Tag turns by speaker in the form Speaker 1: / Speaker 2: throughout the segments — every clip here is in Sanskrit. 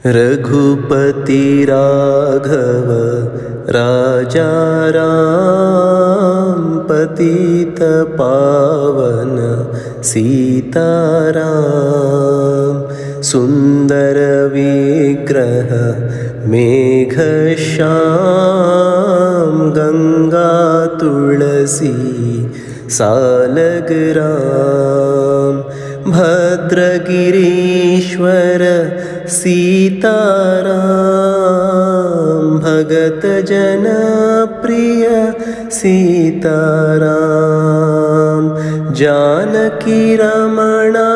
Speaker 1: रघुपति राघव राजा राम पतित पावन सीताराम सुंदर विग्रह मेघश्याम गंगा तुलसी सालग्राम भद्रगिरीश्वर सीताराम भगत जन प्रिय सीताराम जानकी रमणा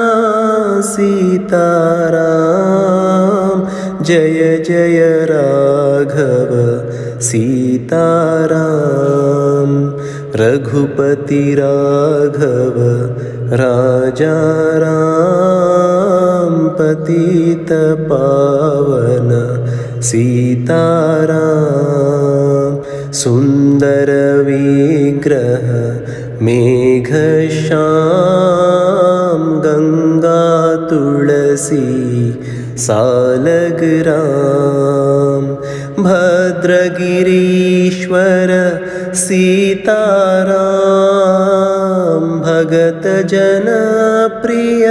Speaker 1: सीताराम जय जय राघव सीताराम रघुपति राघव राजा राम पतित पावन सीताराम सुंदर विग्रह मेघश्याम गंगा तुलसी सालग्राम भद्रगिरीश्वर सीताराम भगत जन प्रिय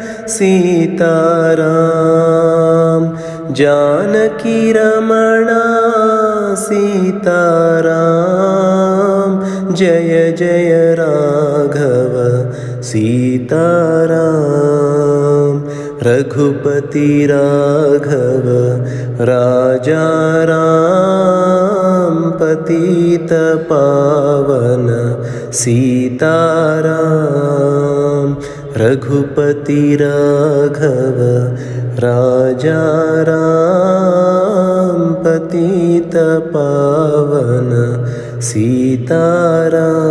Speaker 1: सीताराम जानकी रमणा सीताराम जय जय राघव सीताराम रघुपति राघव राजा राम पतित पावन सीताराम रघुपति राघव राजा राम पतित पावन सीताराम।